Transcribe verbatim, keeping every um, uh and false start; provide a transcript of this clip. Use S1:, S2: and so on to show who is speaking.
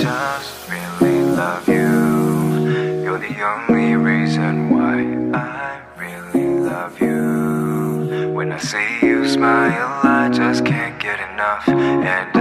S1: just really love you. You're the only reason why I really love you. When I see you smile, I just can't get enough. And